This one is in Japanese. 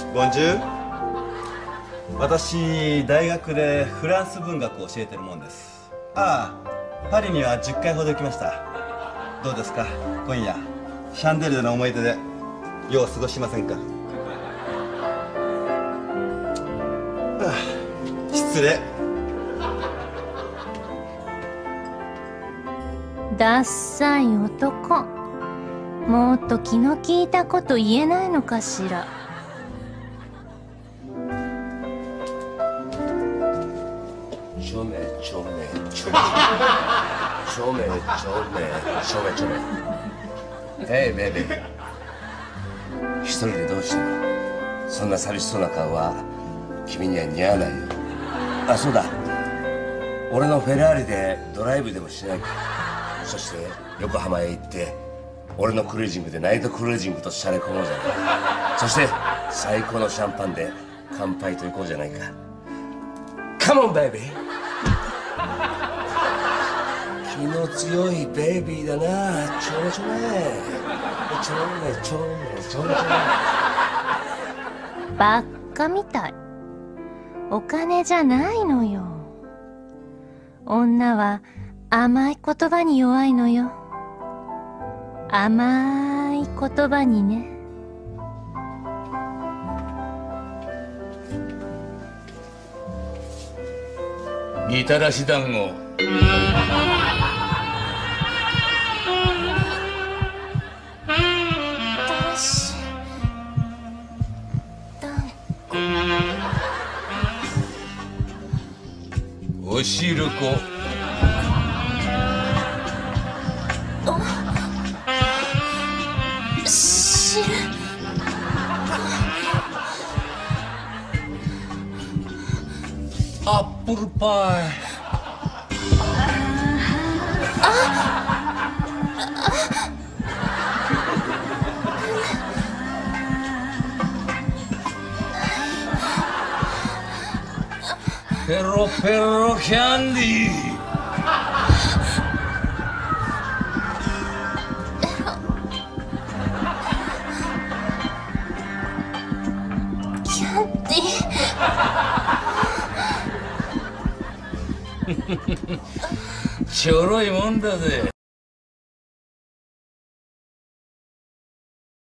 ボンジュール。私大学でフランス文学を教えてるもんです。ああ、パリには10回ほど行きました。どうですか、今夜シャンデリゼの思い出でよう過ごしませんか？ああ、失礼。 ダッサい男、もっと気の利いたこと言えないのかしら。 ちょめちょめちょめちょめちょめちょめちょめ。Hey baby、一人でどうしたの？そんな寂しそうな顔は君には似合わないよ。あ、そうだ、俺のフェラーリでドライブでもしないか。そして横浜へ行って俺のクルージングでナイトクルージングとしゃれ込もうじゃないか。そして最高のシャンパンで乾杯と行こうじゃないか。Come on baby、気の強いベイビーだな。ちょめちょめちょめちょめちょめちょめ。 ばっかみたい。お金じゃないのよ。女は甘い言葉に弱いのよ。甘い言葉にね。 みたらし団子。おしるこ。アップルパイ。ペロペロキャンディー。 キャンディー。 ちょろいもんだぜ。